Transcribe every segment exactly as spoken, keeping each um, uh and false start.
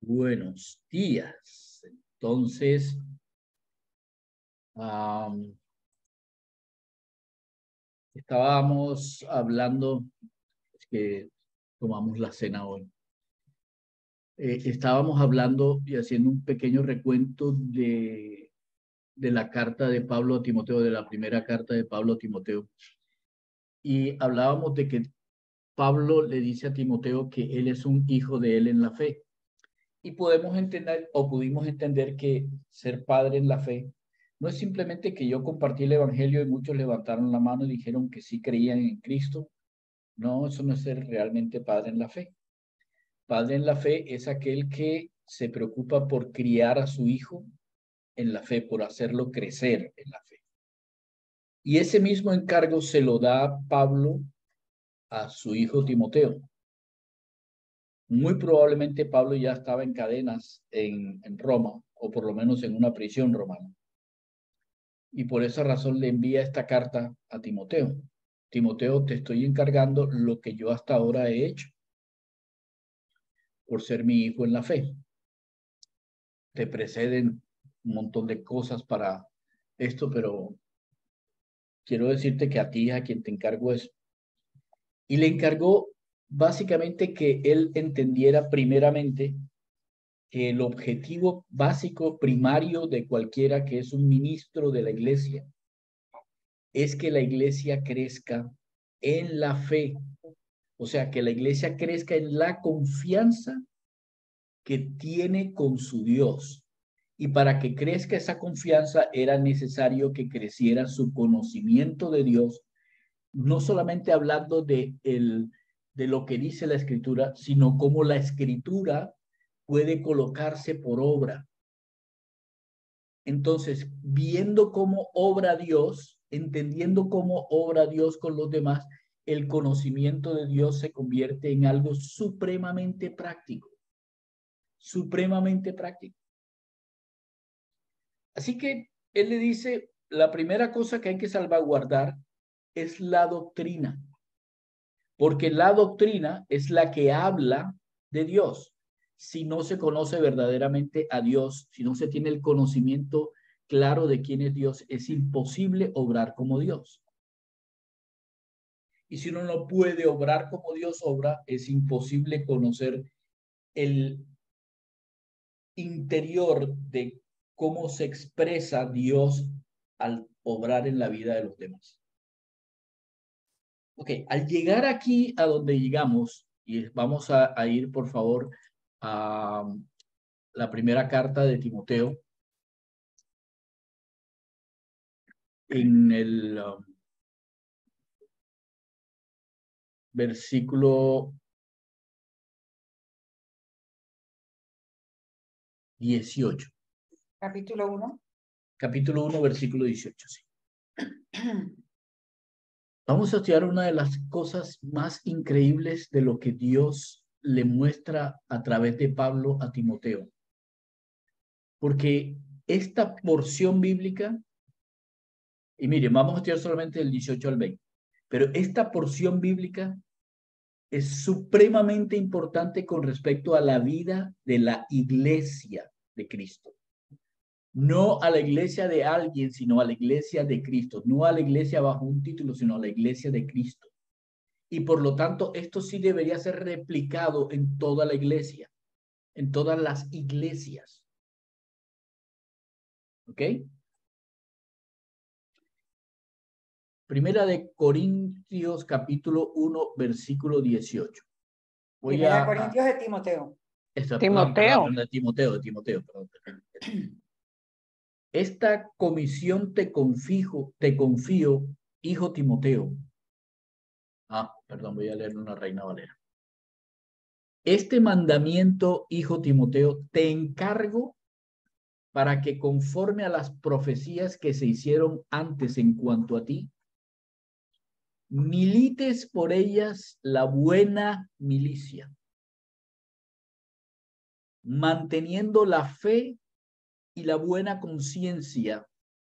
Buenos días. Entonces, um, estábamos hablando, es que tomamos la cena hoy. Eh, estábamos hablando y haciendo un pequeño recuento de, de la carta de Pablo a Timoteo, de la primera carta de Pablo a Timoteo. Y hablábamos de que Pablo le dice a Timoteo que él es un hijo de él en la fe. Y podemos entender, o pudimos entender, que ser padre en la fe no es simplemente que yo compartí el evangelio y muchos levantaron la mano y dijeron que sí creían en Cristo. No, eso no es ser realmente padre en la fe. Padre en la fe es aquel que se preocupa por criar a su hijo en la fe, por hacerlo crecer en la fe. Y ese mismo encargo se lo da Pablo a su hijo Timoteo. Muy probablemente Pablo ya estaba en cadenas en, en Roma, o por lo menos en una prisión romana. Y por esa razón le envía esta carta a Timoteo. Timoteo, te estoy encargando lo que yo hasta ahora he hecho por ser mi hijo en la fe. Te preceden un montón de cosas para esto, pero quiero decirte que a ti es a quien te encargo eso. Y le encargó básicamente que él entendiera primeramente que el objetivo básico, primario de cualquiera que es un ministro de la iglesia es que la iglesia crezca en la fe. O sea, que la iglesia crezca en la confianza que tiene con su Dios. Y para que crezca esa confianza era necesario que creciera su conocimiento de Dios, no solamente hablando de, el, de lo que dice la Escritura, sino cómo la Escritura puede colocarse por obra. Entonces, viendo cómo obra Dios, entendiendo cómo obra Dios con los demás, el conocimiento de Dios se convierte en algo supremamente práctico, supremamente práctico. Así que él le dice, la primera cosa que hay que salvaguardar es la doctrina, porque la doctrina es la que habla de Dios. Si no se conoce verdaderamente a Dios, si no se tiene el conocimiento claro de quién es Dios, es imposible obrar como Dios. Y si uno no puede obrar como Dios obra, es imposible conocer el interior de cómo se expresa Dios al obrar en la vida de los demás. Ok, al llegar aquí a donde llegamos, y vamos a, a ir por favor a la primera carta de Timoteo, en el um, versículo dieciocho. Capítulo uno. Capítulo uno, versículo dieciocho, sí. Vamos a estudiar una de las cosas más increíbles de lo que Dios le muestra a través de Pablo a Timoteo. Porque esta porción bíblica, y miren, vamos a estudiar solamente del dieciocho al veinte, pero esta porción bíblica es supremamente importante con respecto a la vida de la iglesia de Cristo. No a la iglesia de alguien, sino a la iglesia de Cristo. No a la iglesia bajo un título, sino a la iglesia de Cristo. Y por lo tanto, esto sí debería ser replicado en toda la iglesia, en todas las iglesias. ¿Ok? Primera de Corintios, capítulo uno, versículo dieciocho. Voy Primera a... Corintios de Timoteo. Esta, Timoteo. Perdón, perdón, de Timoteo, de Timoteo, perdón. Esta comisión te confío, te confío, hijo Timoteo. Ah, perdón, voy a leer una Reina Valera. Este mandamiento, hijo Timoteo, te encargo para que conforme a las profecías que se hicieron antes en cuanto a ti, milites por ellas la buena milicia, manteniendo la fe y la buena conciencia,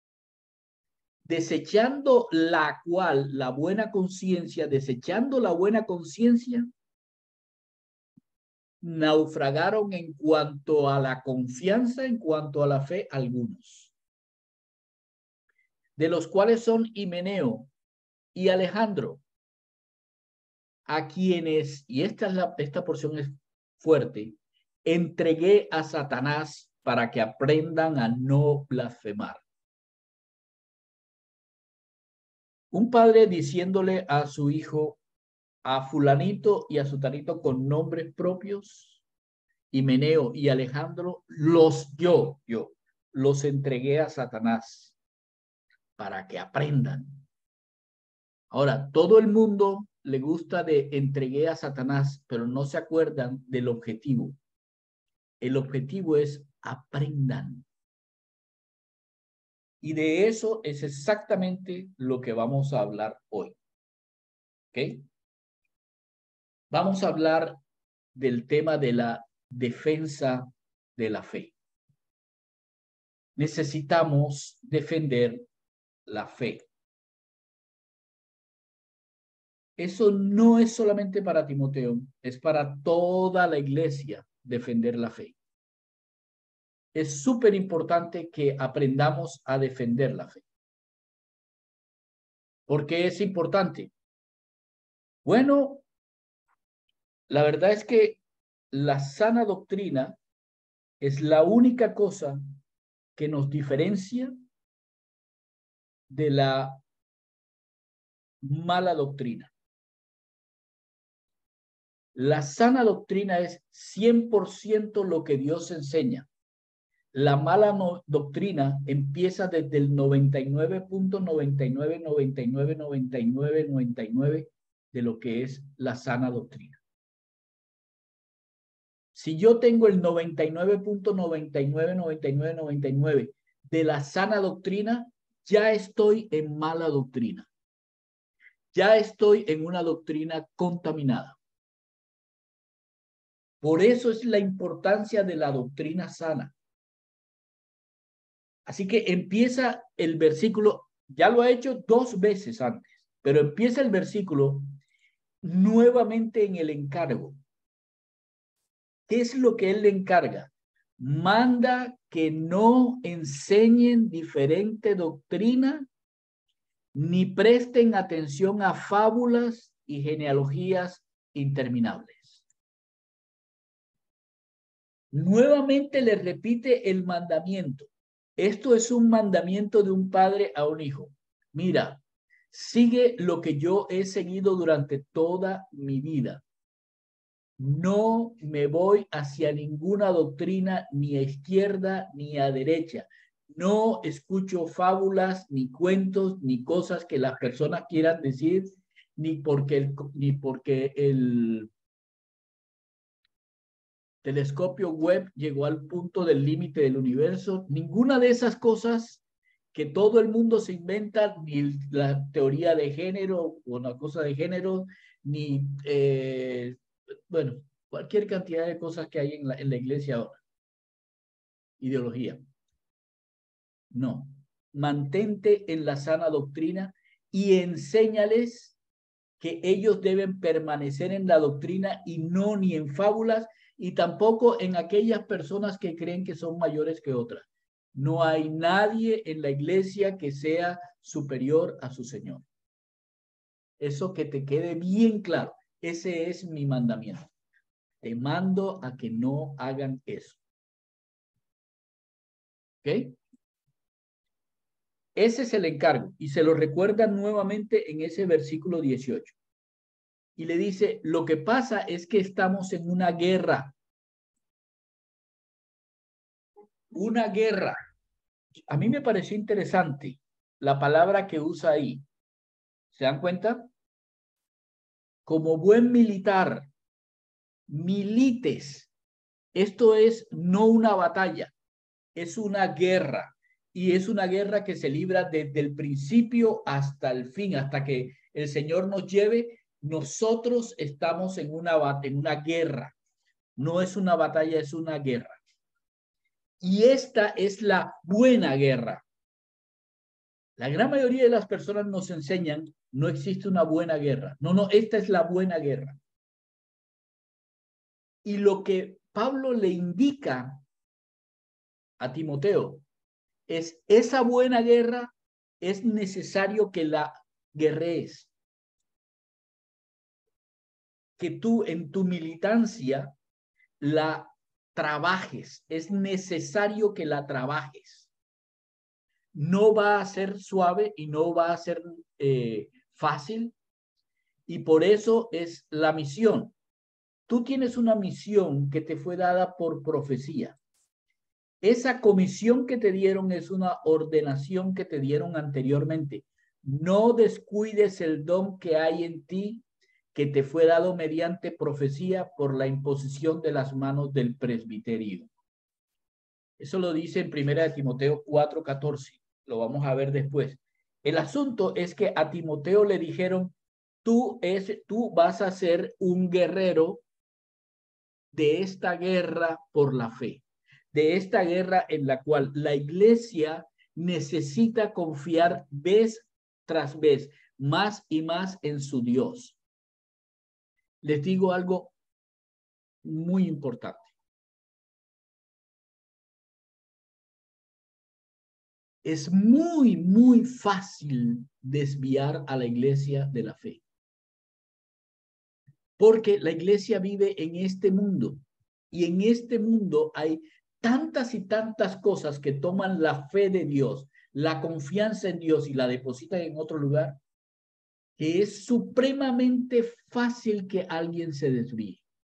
desechando la cual, la buena conciencia, desechando la buena conciencia, naufragaron en cuanto a la confianza, en cuanto a la fe, algunos, de los cuales son Himeneo y Alejandro, a quienes, y esta, es la, esta porción es fuerte, entregué a Satanás para que aprendan a no blasfemar. Un padre diciéndole a su hijo, a fulanito y a sutanito con nombres propios, Himeneo y Alejandro, los yo, yo, los entregué a Satanás para que aprendan. Ahora, todo el mundo le gusta de entregué a Satanás, pero no se acuerdan del objetivo. El objetivo es aprendan. Y de eso es exactamente lo que vamos a hablar hoy. ¿Ok? Vamos a hablar del tema de la defensa de la fe. Necesitamos defender la fe. Eso no es solamente para Timoteo, es para toda la iglesia defender la fe. Es súper importante que aprendamos a defender la fe. ¿Por qué es importante? Bueno, la verdad es que la sana doctrina es la única cosa que nos diferencia de la mala doctrina. La sana doctrina es cien por ciento lo que Dios enseña. La mala no, doctrina empieza desde el noventa y nueve punto noventa y nueve, noventa y nueve, noventa y nueve, noventa y nueve de lo que es la sana doctrina. Si yo tengo el noventa y nueve punto noventa y nueve, noventa y nueve, noventa y nueve de la sana doctrina, ya estoy en mala doctrina. Ya estoy en una doctrina contaminada. Por eso es la importancia de la doctrina sana. Así que empieza el versículo, ya lo ha hecho dos veces antes, pero empieza el versículo nuevamente en el encargo. ¿Qué es lo que él le encarga? Manda que no enseñen diferente doctrina ni presten atención a fábulas y genealogías interminables. Nuevamente le repite el mandamiento. Esto es un mandamiento de un padre a un hijo. Mira, sigue lo que yo he seguido durante toda mi vida. No me voy hacia ninguna doctrina, ni a izquierda ni a derecha. No escucho fábulas, ni cuentos, ni cosas que las personas quieran decir, ni porque el, ni porque el telescopio Webb llegó al punto del límite del universo. Ninguna de esas cosas que todo el mundo se inventa, ni la teoría de género o una cosa de género, ni, eh, bueno, cualquier cantidad de cosas que hay en la, en la iglesia ahora. Ideología. No. Mantente en la sana doctrina y enséñales que ellos deben permanecer en la doctrina y no ni en fábulas y tampoco en aquellas personas que creen que son mayores que otras. No hay nadie en la iglesia que sea superior a su Señor. Eso que te quede bien claro. Ese es mi mandamiento. Te mando a que no hagan eso. ¿Ok? Ese es el encargo y se lo recuerda nuevamente en ese versículo dieciocho. Y le dice, lo que pasa es que estamos en una guerra. Una guerra. A mí me pareció interesante la palabra que usa ahí. ¿Se dan cuenta? Como buen militar, milites. Esto es no una batalla, es una guerra. Y es una guerra que se libra desde el principio hasta el fin, hasta que el Señor nos lleve. Nosotros estamos en una, en una guerra. No es una batalla, es una guerra. Y esta es la buena guerra. La gran mayoría de las personas nos enseñan, no existe una buena guerra. No, no, esta es la buena guerra. Y lo que Pablo le indica a Timoteo es esa buena guerra es necesario que la guerrees, que tú en tu militancia la trabajes, es necesario que la trabajes. No va a ser suave y no va a ser eh, fácil, y por eso es la misión. Tú tienes una misión que te fue dada por profecía. Esa comisión que te dieron es una ordenación que te dieron anteriormente. No descuides el don que hay en ti, que te fue dado mediante profecía por la imposición de las manos del presbiterio. Eso lo dice en primera de Timoteo cuatro catorce. Lo vamos a ver después. El asunto es que a Timoteo le dijeron, tú, es, tú vas a ser un guerrero de esta guerra por la fe, de esta guerra en la cual la iglesia necesita confiar vez tras vez más y más en su Dios. Les digo algo muy importante. Es muy, muy fácil desviar a la iglesia de la fe. Porque la iglesia vive en este mundo y en este mundo hay tantas y tantas cosas que toman la fe de Dios, la confianza en Dios y la depositan en otro lugar, que es supremamente fácil que alguien se desvíe.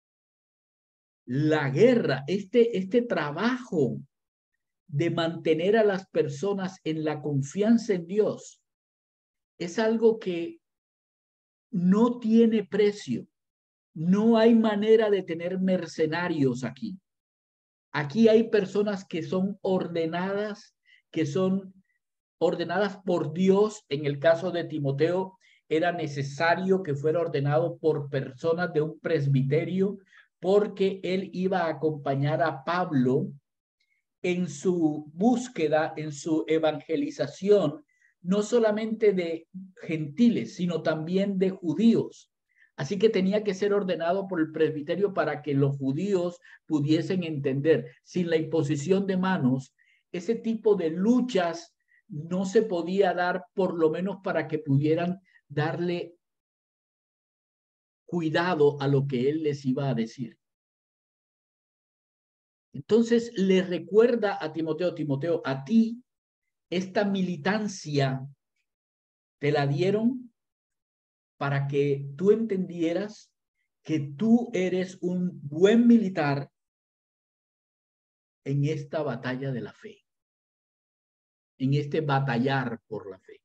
La guerra, este, este trabajo de mantener a las personas en la confianza en Dios, es algo que no tiene precio. No hay manera de tener mercenarios aquí. Aquí hay personas que son ordenadas, que son ordenadas por Dios. En el caso de Timoteo, era necesario que fuera ordenado por personas de un presbiterio, porque él iba a acompañar a Pablo en su búsqueda, en su evangelización, no solamente de gentiles, sino también de judíos. Así que tenía que ser ordenado por el presbiterio para que los judíos pudiesen entender. Sin la imposición de manos, ese tipo de luchas no se podía dar, por lo menos para que pudieran darle cuidado a lo que él les iba a decir. Entonces le recuerda a Timoteo, Timoteo, a ti esta militancia te la dieron para que tú entendieras que tú eres un buen militar en esta batalla de la fe, en este batallar por la fe.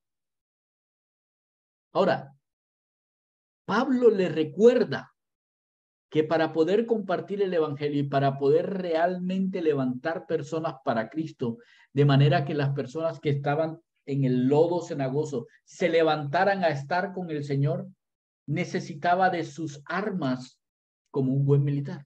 Ahora, Pablo le recuerda que para poder compartir el evangelio y para poder realmente levantar personas para Cristo, de manera que las personas que estaban en el lodo cenagoso se levantaran a estar con el Señor, necesitaba de sus armas como un buen militar.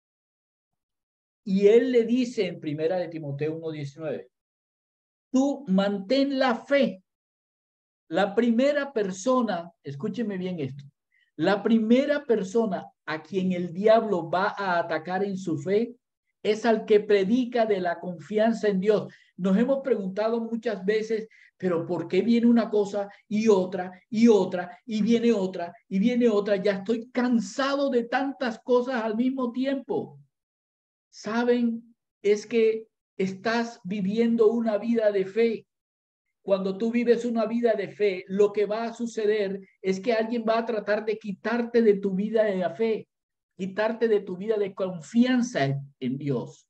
Y él le dice en primera de Timoteo uno diecinueve, tú mantén la fe. La primera persona, escúcheme bien esto, la primera persona a quien el diablo va a atacar en su fe es al que predica de la confianza en Dios. Nos hemos preguntado muchas veces, pero ¿por qué viene una cosa y otra y otra y viene otra y viene otra? Ya estoy cansado de tantas cosas al mismo tiempo. ¿Saben? Es que estás viviendo una vida de fe. Cuando tú vives una vida de fe, lo que va a suceder es que alguien va a tratar de quitarte de tu vida de la fe, quitarte de tu vida de confianza en, en Dios.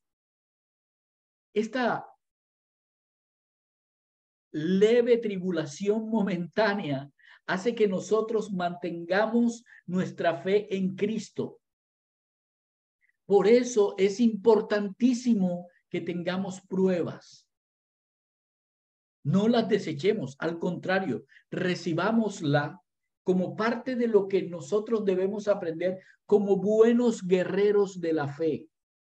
Esta leve tribulación momentánea hace que nosotros mantengamos nuestra fe en Cristo. Por eso es importantísimo que tengamos pruebas. No las desechemos, al contrario, recibámosla como parte de lo que nosotros debemos aprender como buenos guerreros de la fe.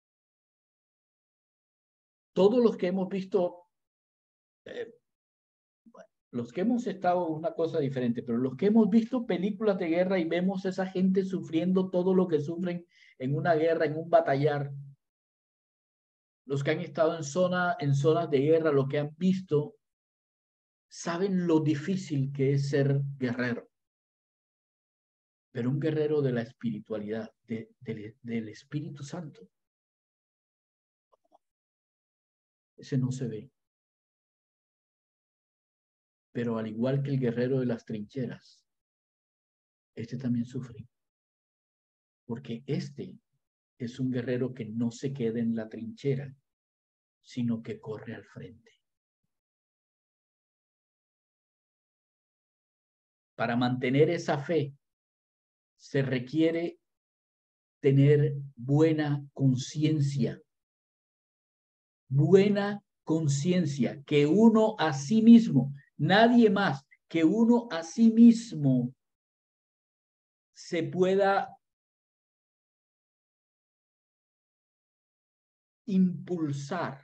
Todos los que hemos visto, eh, los que hemos estado una cosa diferente, pero los que hemos visto películas de guerra y vemos a esa gente sufriendo todo lo que sufren en una guerra, en un batallar, los que han estado en, zona, en zonas de guerra, lo que han visto, saben lo difícil que es ser guerrero. Pero un guerrero de la espiritualidad, de, de, del Espíritu Santo, ese no se ve. Pero al igual que el guerrero de las trincheras, este también sufre. Porque este es un guerrero que no se queda en la trinchera, sino que corre al frente. Para mantener esa fe, se requiere tener buena conciencia. Buena conciencia, que uno a sí mismo, nadie más, que uno a sí mismo se pueda impulsar,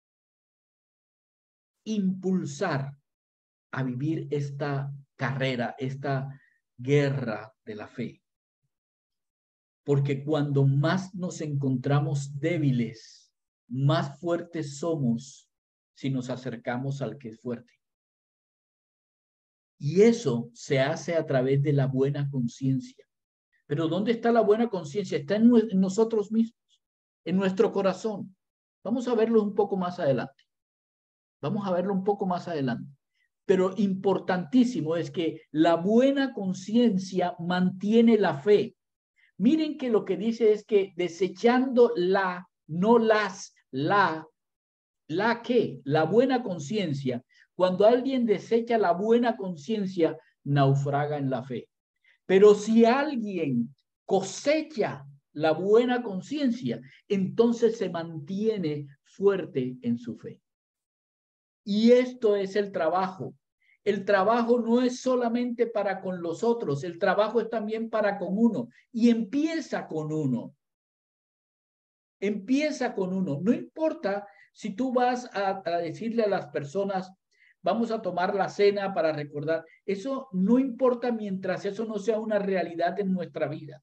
impulsar a vivir esta carrera, esta guerra de la fe. Porque cuando más nos encontramos débiles, más fuertes somos si nos acercamos al que es fuerte. Y eso se hace a través de la buena conciencia. Pero ¿dónde está la buena conciencia? Está en, en nosotros mismos, en nuestro corazón. Vamos a verlo un poco más adelante. Vamos a verlo un poco más adelante. Pero importantísimo es que la buena conciencia mantiene la fe. Miren que lo que dice es que desechando la, no las, la, la que, la buena conciencia, cuando alguien desecha la buena conciencia, naufraga en la fe. Pero si alguien cosecha la buena conciencia, entonces se mantiene fuerte en su fe. Y esto es el trabajo. El trabajo no es solamente para con los otros, el trabajo es también para con uno. Y empieza con uno. Empieza con uno. No importa si tú vas a, a decirle a las personas, vamos a tomar la cena para recordar. Eso no importa mientras eso no sea una realidad en nuestra vida.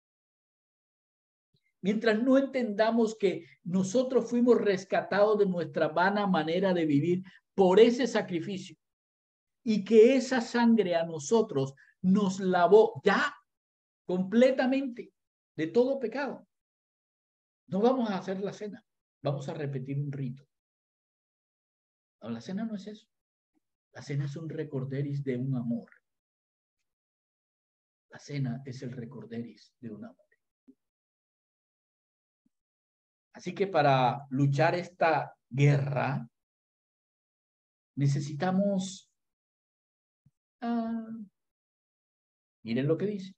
Mientras no entendamos que nosotros fuimos rescatados de nuestra vana manera de vivir por ese sacrificio y que esa sangre a nosotros nos lavó ya completamente de todo pecado. No vamos a hacer la cena, vamos a repetir un rito. No, la cena no es eso. La cena es un recorderis de un amor. La cena es el recorderis de un amor. Así que para luchar esta guerra, necesitamos, ah, miren lo que dice,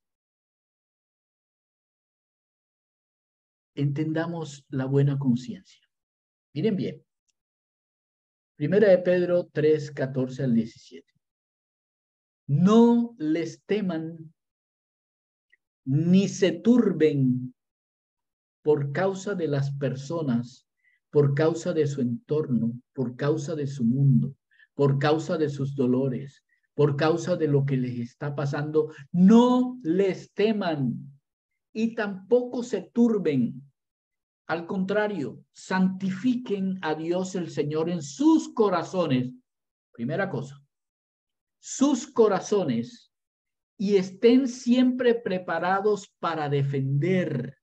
entendamos la buena conciencia. Miren bien, Primera de Pedro tres, catorce al diecisiete. No les teman ni se turben por causa de las personas, por causa de su entorno, por causa de su mundo, por causa de sus dolores, por causa de lo que les está pasando. No les teman y tampoco se turben. Al contrario, santifiquen a Dios el Señor en sus corazones. Primera cosa, sus corazones, y estén siempre preparados para defender.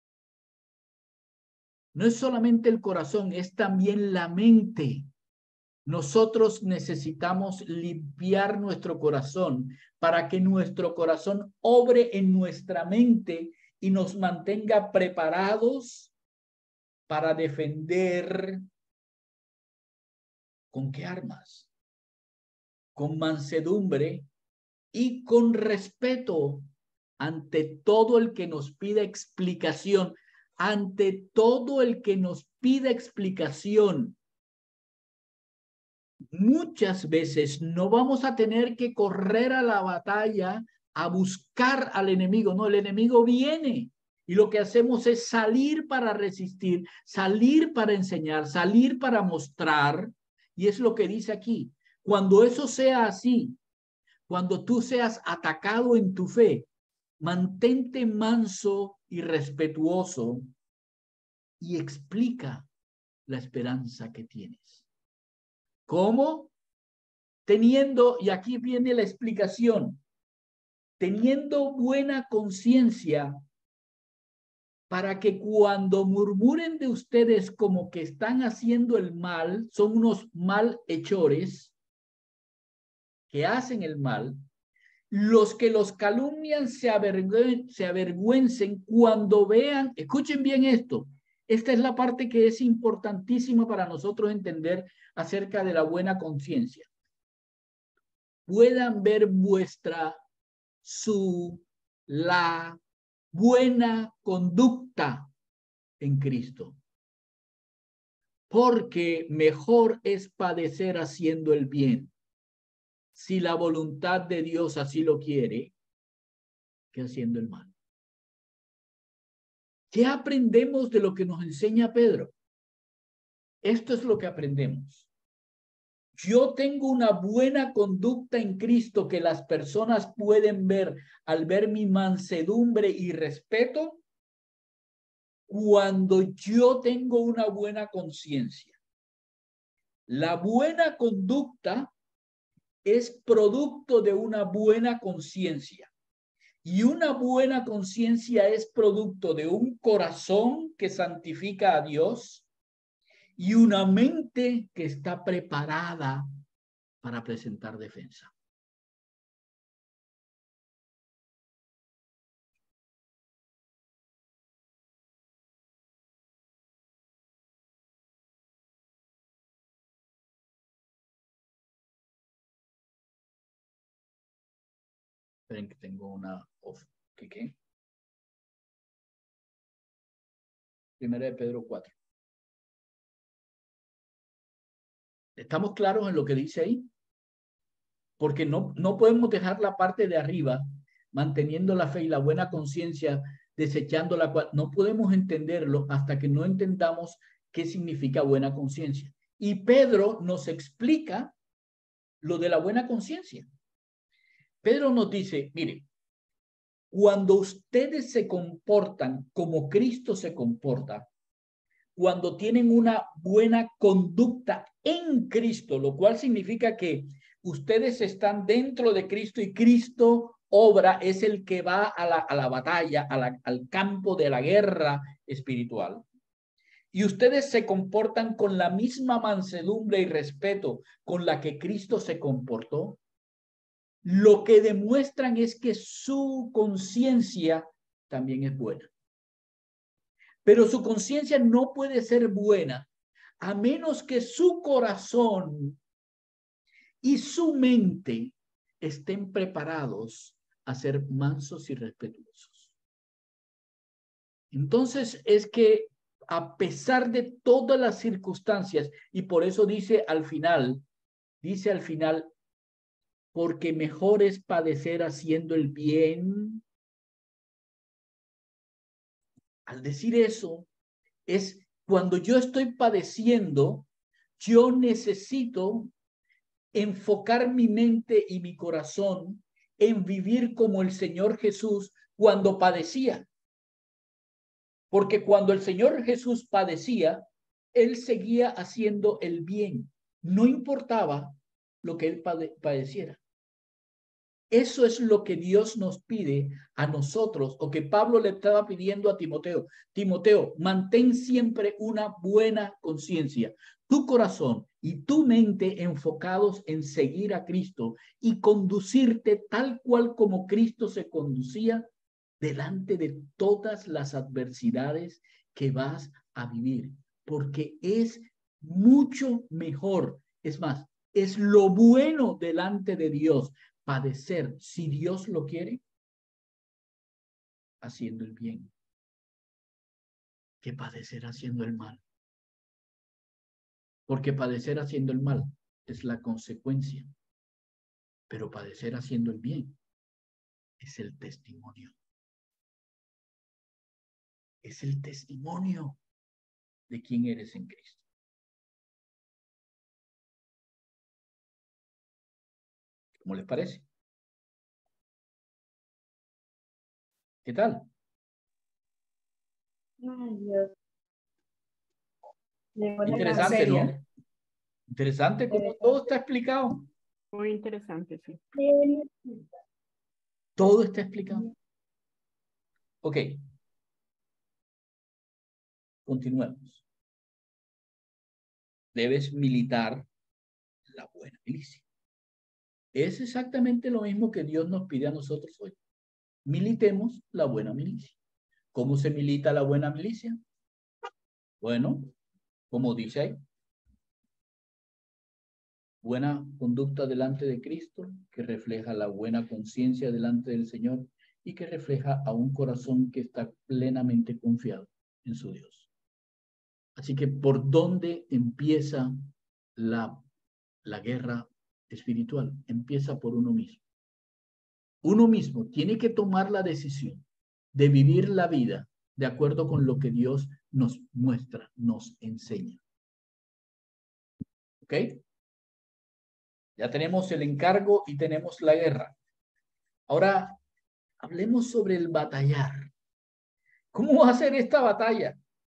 No es solamente el corazón, es también la mente. Nosotros necesitamos limpiar nuestro corazón para que nuestro corazón obre en nuestra mente y nos mantenga preparados para defender. ¿Con qué armas? Con mansedumbre y con respeto ante todo el que nos pida explicación, ante todo el que nos pida explicación. Muchas veces no vamos a tener que correr a la batalla a buscar al enemigo, no, el enemigo viene. Y lo que hacemos es salir para resistir, salir para enseñar, salir para mostrar. Y es lo que dice aquí. Cuando eso sea así, cuando tú seas atacado en tu fe, mantente manso y respetuoso y explica la esperanza que tienes. ¿Cómo? Teniendo, y aquí viene la explicación, teniendo buena conciencia para que cuando murmuren de ustedes como que están haciendo el mal, son unos malhechores que hacen el mal, los que los calumnian se, avergüen, se avergüencen cuando vean, escuchen bien esto, esta es la parte que es importantísima para nosotros entender acerca de la buena conciencia. Puedan ver vuestra, su, la buena conducta en Cristo. Porque mejor es padecer haciendo el bien, si la voluntad de Dios así lo quiere, que haciendo el mal. ¿Qué aprendemos de lo que nos enseña Pedro? Esto es lo que aprendemos. Yo tengo una buena conducta en Cristo que las personas pueden ver al ver mi mansedumbre y respeto cuando yo tengo una buena conciencia. La buena conducta es producto de una buena conciencia. Y una buena conciencia es producto de un corazón que santifica a Dios y una mente que está preparada para presentar defensa. Esperen que tengo una off. ¿Qué qué? Primera de Pedro cuatro. ¿Estamos claros en lo que dice ahí? Porque no, no podemos dejar la parte de arriba, manteniendo la fe y la buena conciencia, desechando la cual no podemos entenderlo hasta que no entendamos qué significa buena conciencia. Y Pedro nos explica lo de la buena conciencia. Pedro nos dice, mire, cuando ustedes se comportan como Cristo se comporta, cuando tienen una buena conducta en Cristo, lo cual significa que ustedes están dentro de Cristo y Cristo obra, es el que va a la, a la batalla, a la, al campo de la guerra espiritual. Y ustedes se comportan con la misma mansedumbre y respeto con la que Cristo se comportó. Lo que demuestran es que su conciencia también es buena. Pero su conciencia no puede ser buena a menos que su corazón y su mente estén preparados a ser mansos y respetuosos. Entonces es que a pesar de todas las circunstancias, y por eso dice al final, dice al final, porque mejor es padecer haciendo el bien. Al decir eso, es cuando yo estoy padeciendo, yo necesito enfocar mi mente y mi corazón en vivir como el Señor Jesús cuando padecía. Porque cuando el Señor Jesús padecía, Él seguía haciendo el bien. No importaba lo que Él pade padeciera. Eso es lo que Dios nos pide a nosotros, o que Pablo le estaba pidiendo a Timoteo. Timoteo, mantén siempre una buena conciencia, tu corazón y tu mente enfocados en seguir a Cristo y conducirte tal cual como Cristo se conducía delante de todas las adversidades que vas a vivir, porque es mucho mejor. Es más, es lo bueno delante de Dios padecer, si Dios lo quiere, haciendo el bien, que padecer haciendo el mal. Porque padecer haciendo el mal es la consecuencia, pero padecer haciendo el bien es el testimonio. Es el testimonio de quién eres en Cristo. ¿Cómo les parece? ¿Qué tal? Ay, Dios. Llegó la Interesante, serio. ¿no? Interesante cómo todo está explicado. Muy interesante, sí. Todo está explicado. Ok. Continuemos. Debes militar la buena milicia. Es exactamente lo mismo que Dios nos pide a nosotros hoy. Militemos la buena milicia. ¿Cómo se milita la buena milicia? Bueno, como dice ahí, buena conducta delante de Cristo, que refleja la buena conciencia delante del Señor y que refleja a un corazón que está plenamente confiado en su Dios. Así que, ¿por dónde empieza la, la guerra espiritual? Empieza por uno mismo. Uno mismo tiene que tomar la decisión de vivir la vida de acuerdo con lo que Dios nos muestra, nos enseña. ¿Ok? Ya tenemos el encargo y tenemos la guerra. Ahora, hablemos sobre el batallar. ¿Cómo va a ser esta batalla?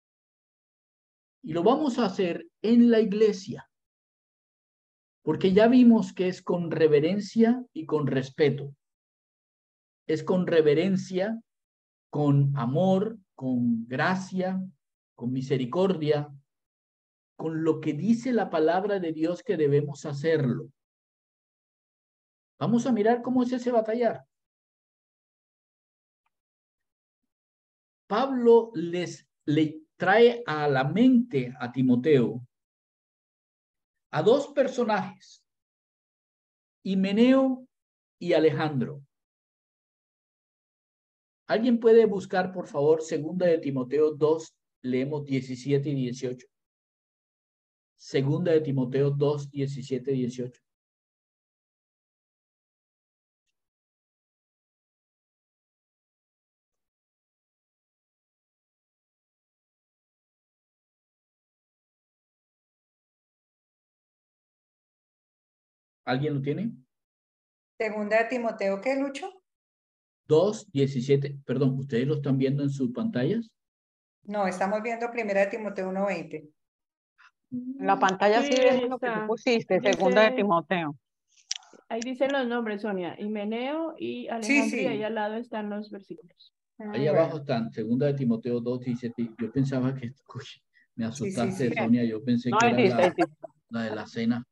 Y lo vamos a hacer en la iglesia. Porque ya vimos que es con reverencia y con respeto. Es con reverencia, con amor, con gracia, con misericordia, con lo que dice la palabra de Dios que debemos hacerlo. Vamos a mirar cómo es ese batallar. Pablo les le trae a la mente a Timoteo a dos personajes, Himeneo y Alejandro. ¿Alguien puede buscar, por favor, segunda de Timoteo dos, leemos diecisiete y dieciocho? Segunda de Timoteo dos, diecisiete y dieciocho. ¿Alguien lo tiene? Segunda de Timoteo, ¿qué, Lucho? dos, diecisiete, perdón, ¿ustedes lo están viendo en sus pantallas? No, estamos viendo primera de Timoteo uno veinte. En la pantalla sí, Sí, ahí vemos lo que tú está. pusiste, segunda de Dice, Timoteo. ahí dicen los nombres, Sonia, Himeneo y Sí, Alejandro, y ahí sí. al lado están los versículos. Ahí Ah, abajo bueno. están, segunda de Timoteo dos, diecisiete. Yo pensaba que, uy, me Sí, sí, asustaste, sí. Sonia, yo pensé No, que ahí era dice, ahí la, dice. la de la cena.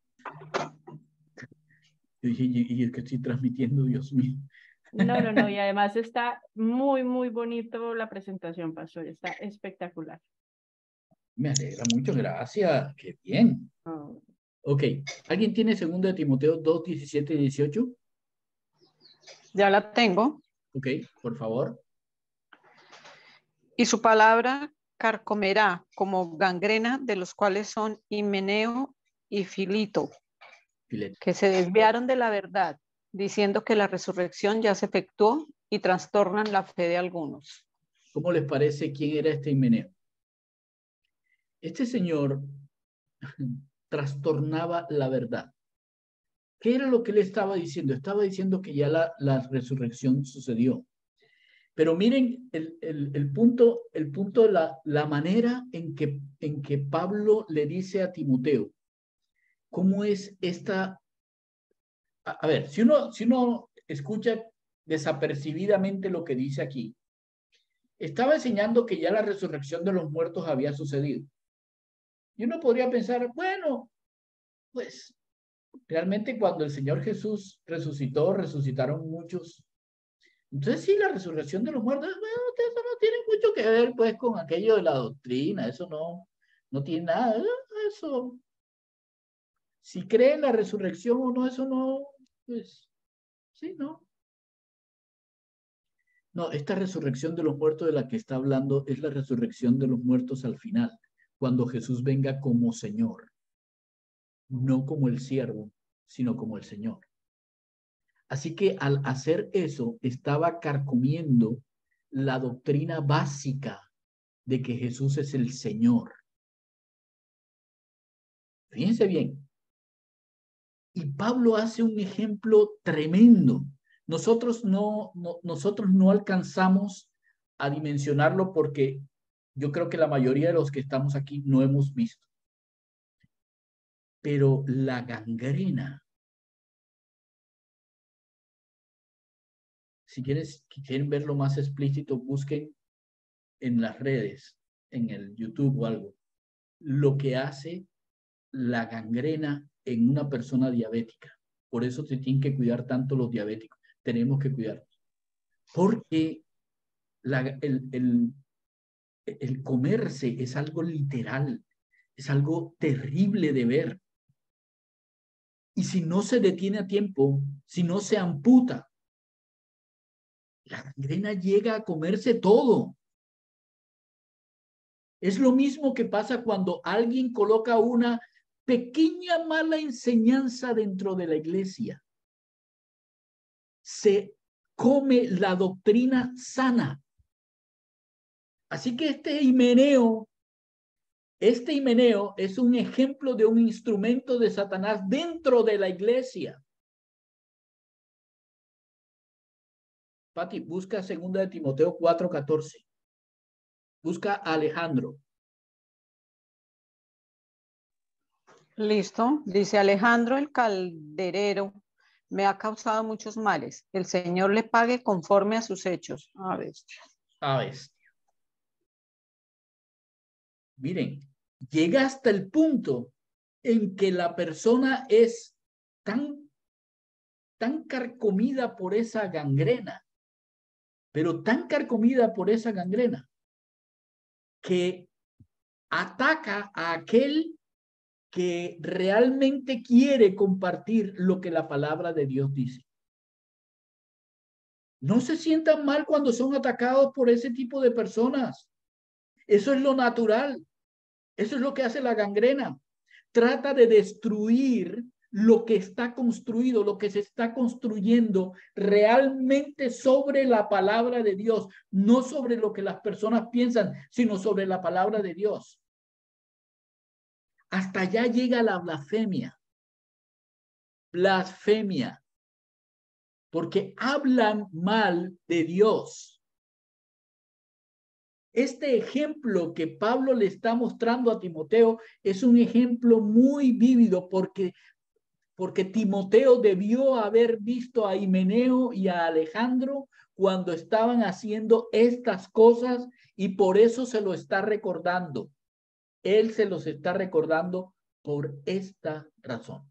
Yo dije, y, y es que estoy transmitiendo, Dios mío. No, no, no, y además está muy, muy bonito la presentación, pastor, está espectacular. Me alegra mucho, gracias, qué bien. Oh. Ok, ¿alguien tiene segunda de Timoteo dos, diecisiete y dieciocho? Ya la tengo. Ok, por favor. Y su palabra carcomerá como gangrena, de los cuales son Himeneo y Filito, Filet. que se desviaron de la verdad, diciendo que la resurrección ya se efectuó y trastornan la fe de algunos. ¿Cómo les parece quién era este Himeneo? Este señor trastornaba la verdad. ¿Qué era lo que le estaba diciendo? Estaba diciendo que ya la, la resurrección sucedió. Pero miren el, el, el punto, el punto la, la manera en que, en que Pablo le dice a Timoteo, ¿cómo es esta? A, a ver, si uno, si uno escucha desapercibidamente lo que dice aquí, estaba enseñando que ya la resurrección de los muertos había sucedido. Y uno podría pensar, bueno, pues realmente cuando el Señor Jesús resucitó, resucitaron muchos. Entonces sí, la resurrección de los muertos, bueno, eso no tiene mucho que ver pues con aquello de la doctrina, eso no, no tiene nada, eso. Si cree en la resurrección o no, eso no, pues sí, no. No, esta resurrección de los muertos de la que está hablando es la resurrección de los muertos al final, cuando Jesús venga como Señor, no como el siervo, sino como el Señor. Así que al hacer eso, estaba carcomiendo la doctrina básica de que Jesús es el Señor. Fíjense bien. Y Pablo hace un ejemplo tremendo, Nosotros no, no, nosotros no alcanzamos a dimensionarlo porque yo creo que la mayoría de los que estamos aquí no hemos visto. Pero la gangrena, si quieres, quieren verlo más explícito, busquen en las redes, en el YouTube o algo, lo que hace la gangrena en una persona diabética. Por eso se tienen que cuidar tanto los diabéticos. Tenemos que cuidarnos. Porque la, el, el, el comerse es algo literal, es algo terrible de ver. Y si no se detiene a tiempo, si no se amputa, la gangrena llega a comerse todo. Es lo mismo que pasa cuando alguien coloca una pequeña mala enseñanza dentro de la iglesia. Se come la doctrina sana. Así que este himeneo, este himeneo es un ejemplo de un instrumento de Satanás dentro de la iglesia. Pati, busca segunda de Timoteo cuatro catorce. Busca a Alejandro. Listo. Dice Alejandro el calderero, me ha causado muchos males. El Señor le pague conforme a sus hechos. A ver. A bestia. Miren, llega hasta el punto en que la persona es tan, tan carcomida por esa gangrena, pero tan carcomida por esa gangrena, que ataca a aquel que realmente quiere compartir lo que la palabra de Dios dice. No se sientan mal cuando son atacados por ese tipo de personas. Eso es lo natural. Eso es lo que hace la gangrena. Trata de destruir lo que está construido, lo que se está construyendo realmente sobre la palabra de Dios, no sobre lo que las personas piensan, sino sobre la palabra de Dios. Hasta allá llega la blasfemia. Blasfemia. Porque hablan mal de Dios. Este ejemplo que Pablo le está mostrando a Timoteo es un ejemplo muy vívido porque, porque Timoteo debió haber visto a Himeneo y a Alejandro cuando estaban haciendo estas cosas y por eso se lo está recordando. Él se los está recordando por esta razón.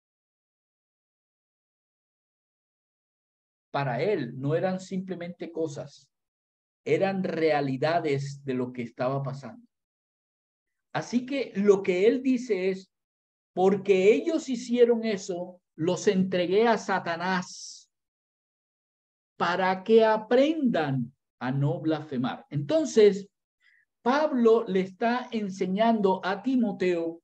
Para él no eran simplemente cosas, eran realidades de lo que estaba pasando. Así que lo que él dice es, porque ellos hicieron eso, los entregué a Satanás para que aprendan a no blasfemar. Entonces, Pablo le está enseñando a Timoteo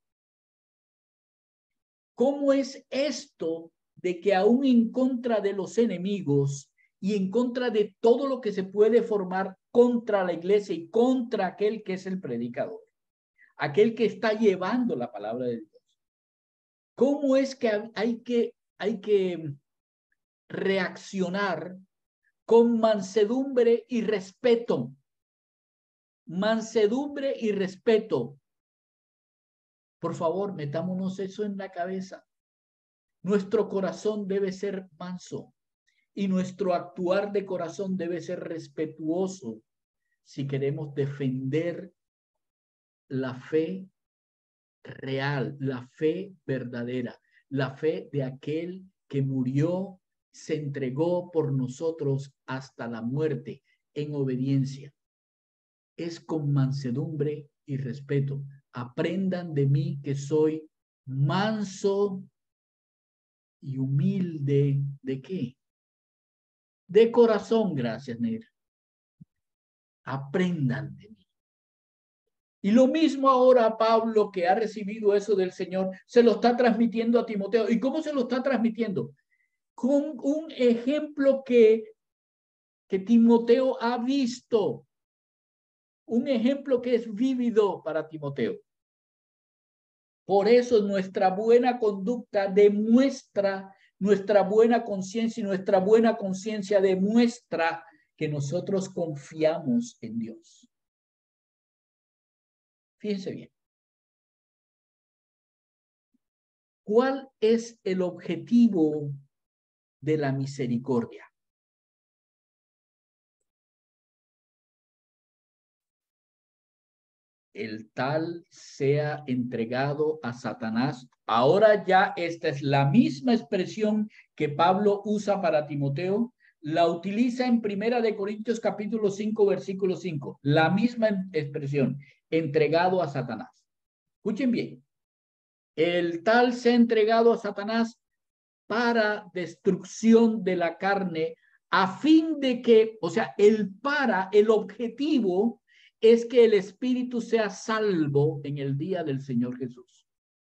cómo es esto de que aún en contra de los enemigos y en contra de todo lo que se puede formar contra la iglesia y contra aquel que es el predicador, aquel que está llevando la palabra de Dios. ¿Cómo es que hay que, hay que reaccionar con mansedumbre y respeto? Mansedumbre y respeto. Por favor, metámonos eso en la cabeza. Nuestro corazón debe ser manso y nuestro actuar de corazón debe ser respetuoso si queremos defender la fe real, la fe verdadera, la fe de aquel que murió, se entregó por nosotros hasta la muerte en obediencia. Es con mansedumbre y respeto. Aprendan de mí que soy manso y humilde. ¿De qué? De corazón, gracias, Negra. Aprendan de mí. Y lo mismo ahora Pablo, que ha recibido eso del Señor, se lo está transmitiendo a Timoteo. ¿Y cómo se lo está transmitiendo? Con un ejemplo que, que Timoteo ha visto. Un ejemplo que es vívido para Timoteo. Por eso nuestra buena conducta demuestra nuestra buena conciencia y nuestra buena conciencia demuestra que nosotros confiamos en Dios. Fíjense bien. ¿Cuál es el objetivo de la misericordia? El tal sea entregado a Satanás. Ahora ya esta es la misma expresión que Pablo usa para Timoteo, la utiliza en Primera de Corintios capítulo cinco, versículo cinco. La misma expresión, entregado a Satanás. Escuchen bien. El tal sea entregado a Satanás para destrucción de la carne, a fin de que, o sea, el para, el objetivo es que el espíritu sea salvo en el día del Señor Jesús.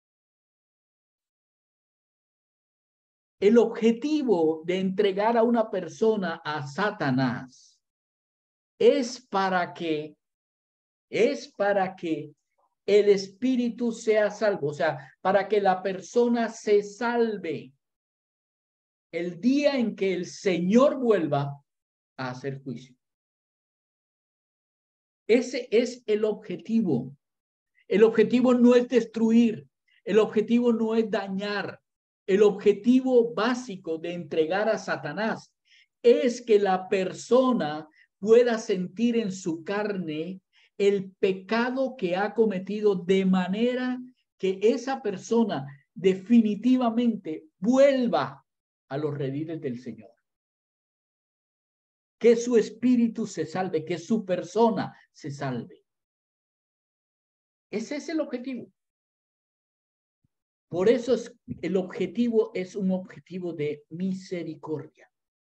El objetivo de entregar a una persona a Satanás es para que, es para que el espíritu sea salvo, o sea, para que la persona se salve el día en que el Señor vuelva a hacer juicio. Ese es el objetivo. El objetivo no es destruir, el objetivo no es dañar. El objetivo básico de entregar a Satanás es que la persona pueda sentir en su carne el pecado que ha cometido, de manera que esa persona definitivamente vuelva a los rediles del Señor. Que su espíritu se salve, que su persona se salve. Ese es el objetivo. Por eso es, el objetivo es un objetivo de misericordia.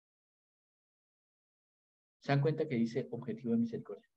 ¿Se dan cuenta que dice objetivo de misericordia?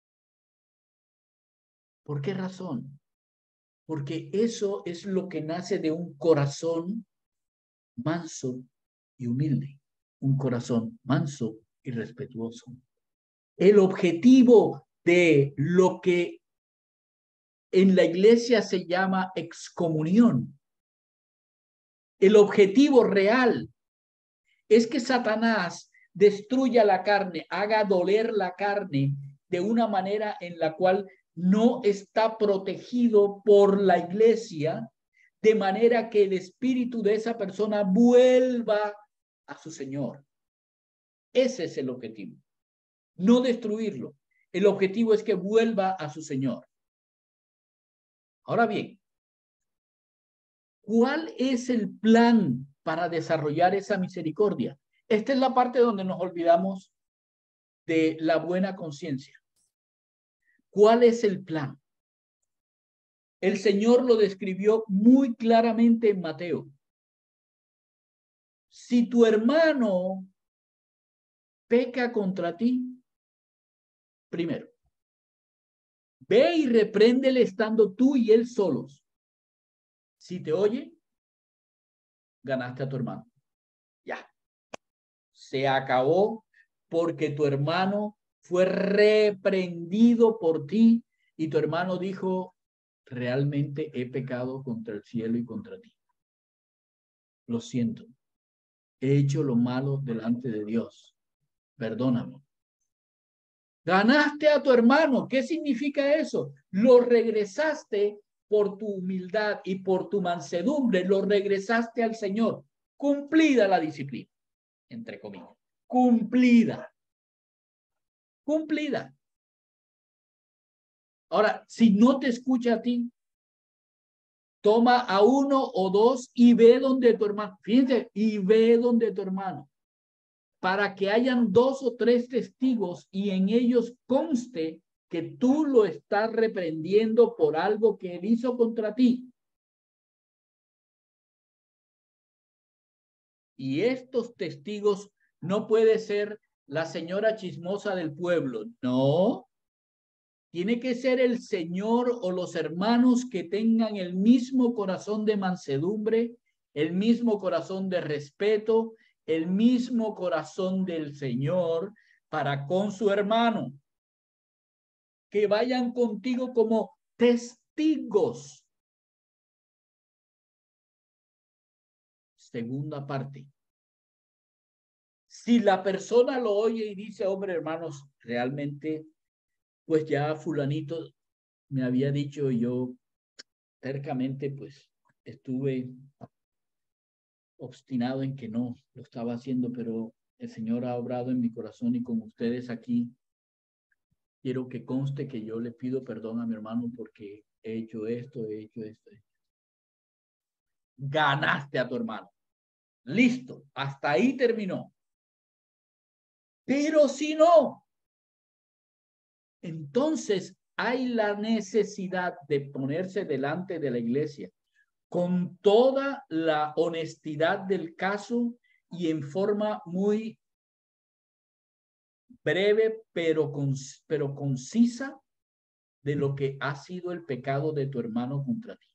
¿Por qué razón? Porque eso es lo que nace de un corazón manso y humilde. Un corazón manso y respetuoso. El objetivo de lo que en la iglesia se llama excomunión. El objetivo real es que Satanás destruya la carne, haga doler la carne de una manera en la cual no está protegido por la iglesia, de manera que el espíritu de esa persona vuelva a su Señor. Ese es el objetivo. No destruirlo. El objetivo es que vuelva a su Señor. Ahora bien, ¿cuál es el plan para desarrollar esa misericordia? Esta es la parte donde nos olvidamos de la buena conciencia. ¿Cuál es el plan? El Señor lo describió muy claramente en Mateo. Si tu hermano peca contra ti, primero, ve y repréndele estando tú y él solos. Si te oye, ganaste a tu hermano. Ya. Se acabó, porque tu hermano fue reprendido por ti y tu hermano dijo, realmente he pecado contra el cielo y contra ti. Lo siento. He hecho lo malo delante de Dios. Perdóname. Ganaste a tu hermano. ¿Qué significa eso? Lo regresaste por tu humildad y por tu mansedumbre. Lo regresaste al Señor. Cumplida la disciplina, entre comillas. Cumplida. Cumplida. Ahora, si no te escucha a ti, toma a uno o dos y ve donde tu hermano. Fíjense, y ve donde tu hermano. Para que hayan dos o tres testigos y en ellos conste que tú lo estás reprendiendo por algo que él hizo contra ti. Y estos testigos no puede ser la señora chismosa del pueblo, no. Tiene que ser el Señor o los hermanos que tengan el mismo corazón de mansedumbre, el mismo corazón de respeto, el mismo corazón del Señor para con su hermano. Que vayan contigo como testigos. segunda parte. Si la persona lo oye y dice, hombre, hermanos, realmente, pues ya fulanito me había dicho, yo tercamente, pues estuve obstinado en que no lo estaba haciendo, pero el Señor ha obrado en mi corazón y con ustedes aquí quiero que conste que yo le pido perdón a mi hermano porque he hecho esto, he hecho esto. Ganaste a tu hermano. Listo, hasta ahí terminó. Pero si no, entonces hay la necesidad de ponerse delante de la iglesia con toda la honestidad del caso y en forma muy breve, pero, con, pero concisa de lo que ha sido el pecado de tu hermano contra ti.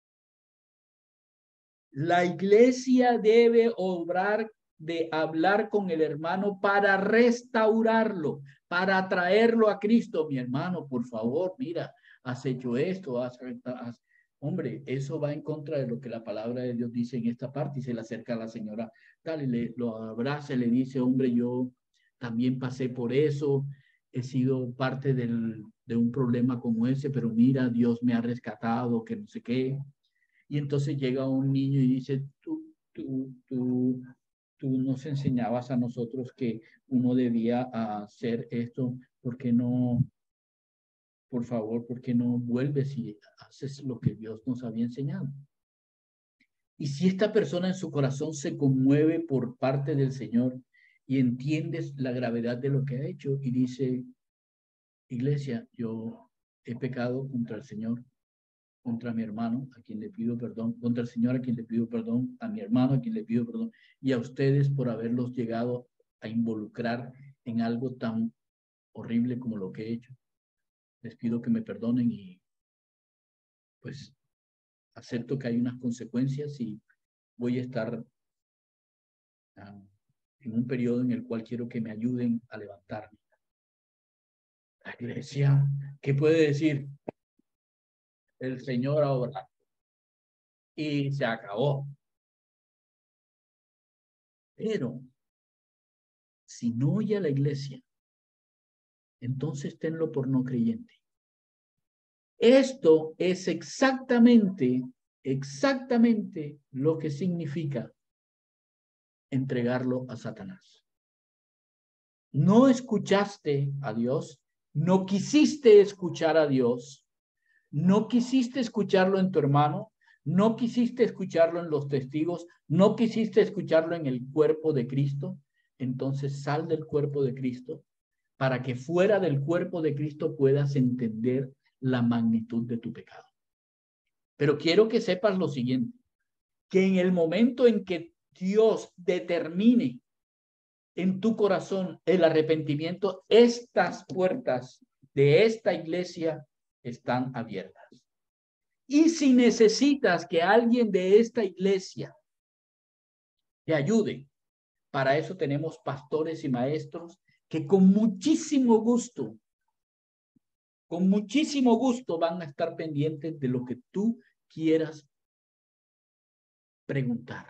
La iglesia debe obrar de hablar con el hermano para restaurarlo, para traerlo a Cristo. Mi hermano, por favor, mira, has hecho esto, has, has... Hombre, eso va en contra de lo que la palabra de Dios dice en esta parte. Y se le acerca a la señora tal y le, lo abraza y le dice, hombre, yo también pasé por eso, he sido parte del, de un problema como ese, pero mira, Dios me ha rescatado, que no sé qué. Y entonces llega un niño y dice, tú, tú, tú, tú nos enseñabas a nosotros que uno debía hacer esto, ¿por qué no, por favor, por qué no vuelves y haces lo que Dios nos había enseñado? Y si esta persona en su corazón se conmueve por parte del Señor y entiendes la gravedad de lo que ha hecho y dice, iglesia, yo he pecado contra el Señor, contra mi hermano, a quien le pido perdón, contra el Señor, a quien le pido perdón, a mi hermano, a quien le pido perdón, y a ustedes por haberlos llegado a involucrar en algo tan horrible como lo que he hecho. Les pido que me perdonen y pues acepto que hay unas consecuencias y voy a estar uh, en un periodo en el cual quiero que me ayuden a levantarme. La iglesia, ¿qué puede decir? El Señor ha obrado. Y se acabó. Pero si no oye a la iglesia, entonces tenlo por no creyente. Esto es exactamente, exactamente lo que significa entregarlo a Satanás. No escuchaste a Dios, no quisiste escuchar a Dios, no quisiste escucharlo en tu hermano, no quisiste escucharlo en los testigos, no quisiste escucharlo en el cuerpo de Cristo, entonces sal del cuerpo de Cristo para que fuera del cuerpo de Cristo puedas entender la magnitud de tu pecado. Pero quiero que sepas lo siguiente, que en el momento en que Dios determine en tu corazón el arrepentimiento, estas puertas de esta iglesia están abiertas. Y si necesitas que alguien de esta iglesia te ayude, para eso tenemos pastores y maestros que con muchísimo gusto, con muchísimo gusto van a estar pendientes de lo que tú quieras preguntar.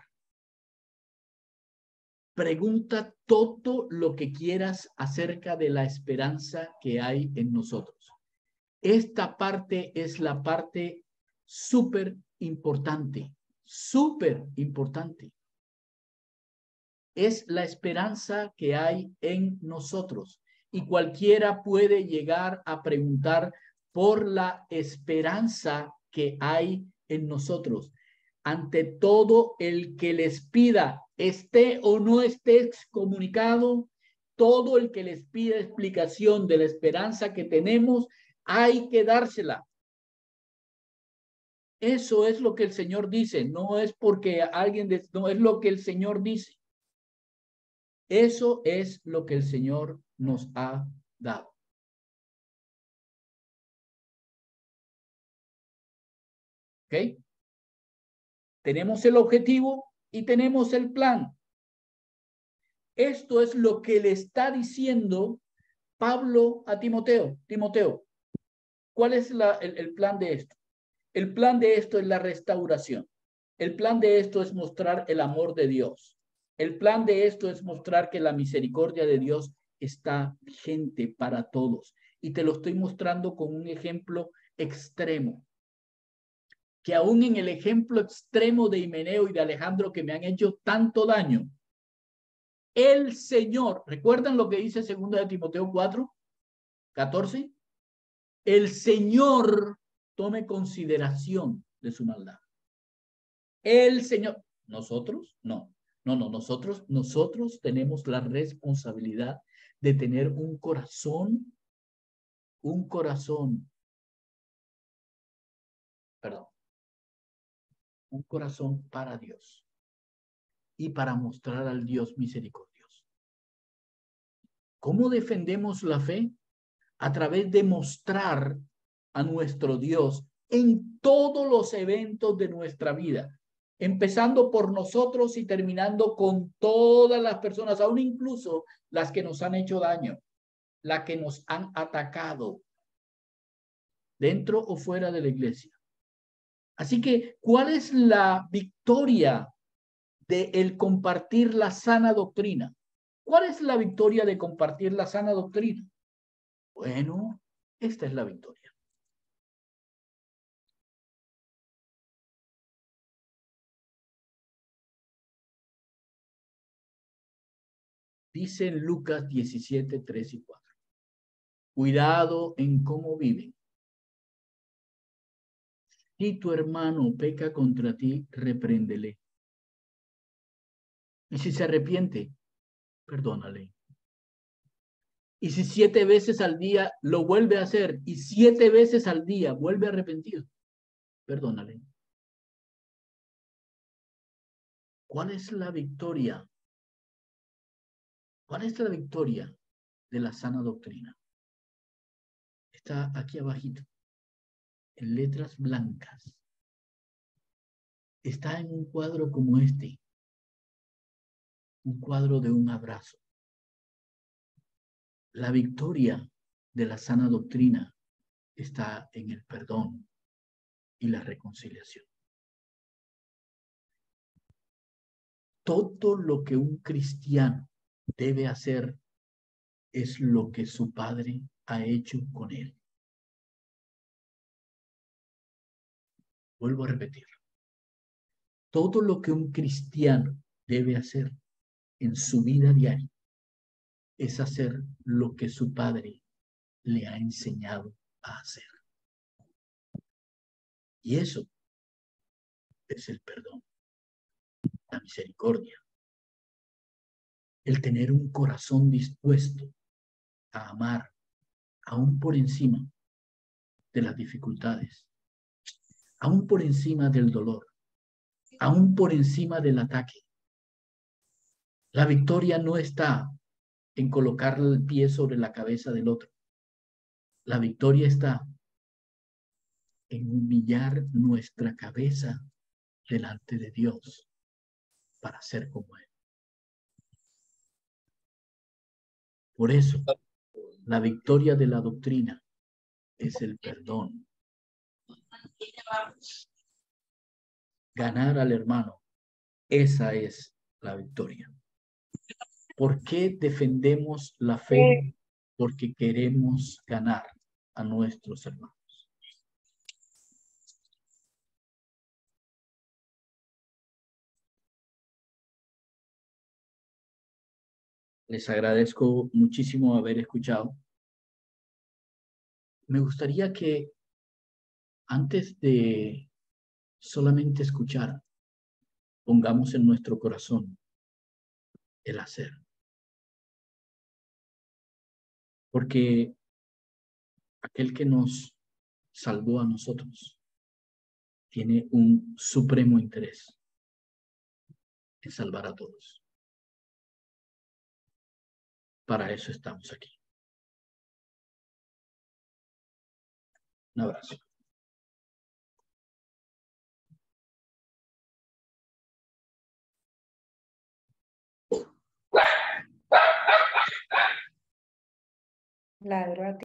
Pregunta todo lo que quieras acerca de la esperanza que hay en nosotros. Esta parte es la parte súper importante, súper importante. Es la esperanza que hay en nosotros. Y cualquiera puede llegar a preguntar por la esperanza que hay en nosotros. Ante todo, el que les pida, esté o no esté excomunicado, todo el que les pida explicación de la esperanza que tenemos, hay que dársela. Eso es lo que el Señor dice, no es porque alguien, de, no es lo que el Señor dice. Eso es lo que el Señor nos ha dado. ¿Ok? Tenemos el objetivo y tenemos el plan. Esto es lo que le está diciendo Pablo a Timoteo. Timoteo, ¿cuál es la, el, el plan de esto? El plan de esto es la restauración. El plan de esto es mostrar el amor de Dios. El plan de esto es mostrar que la misericordia de Dios está vigente para todos. Y te lo estoy mostrando con un ejemplo extremo. Que aún en el ejemplo extremo de Himeneo y de Alejandro, que me han hecho tanto daño, el Señor, ¿recuerdan lo que dice segunda de Timoteo cuatro, catorce? El Señor tome consideración de su maldad. El Señor, nosotros, no, no, no, nosotros, nosotros tenemos la responsabilidad de tener un corazón, un corazón, perdón, un corazón para Dios y para mostrar al Dios misericordioso. ¿Cómo defendemos la fe? A través de mostrar a nuestro Dios en todos los eventos de nuestra vida, empezando por nosotros y terminando con todas las personas, aún incluso las que nos han hecho daño, las que nos han atacado, dentro o fuera de la iglesia. Así que, ¿cuál es la victoria de el compartir la sana doctrina? ¿Cuál es la victoria de compartir la sana doctrina? Bueno, esta es la victoria. Dice en Lucas diecisiete, tres y cuatro. Cuidado en cómo viven. Si tu hermano peca contra ti, repréndele. Y si se arrepiente, perdónale. Y si siete veces al día lo vuelve a hacer y siete veces al día vuelve a arrepentir, perdónale. ¿Cuál es la victoria? ¿Cuál es la victoria de la sana doctrina? Está aquí abajito, en letras blancas. Está en un cuadro como este, un cuadro de un abrazo. La victoria de la sana doctrina está en el perdón y la reconciliación. Todo lo que un cristiano debe hacer es lo que su padre ha hecho con él. Vuelvo a repetirlo. Todo lo que un cristiano debe hacer en su vida diaria es hacer lo que su padre le ha enseñado a hacer. Y eso es el perdón, la misericordia, el tener un corazón dispuesto a amar aún por encima de las dificultades, aún por encima del dolor, aún por encima del ataque. La victoria no está en colocar el pie sobre la cabeza del otro. La victoria está en humillar nuestra cabeza delante de Dios para ser como Él. Por eso, la victoria de la doctrina es el perdón. Ganar al hermano, esa es la victoria. ¿Por qué defendemos la fe? Porque queremos ganar a nuestros hermanos. Les agradezco muchísimo haber escuchado. Me gustaría que antes de solamente escuchar, pongamos en nuestro corazón el hacer. Porque aquel que nos salvó a nosotros tiene un supremo interés en salvar a todos. Para eso estamos aquí. Un abrazo. Ladro a ti.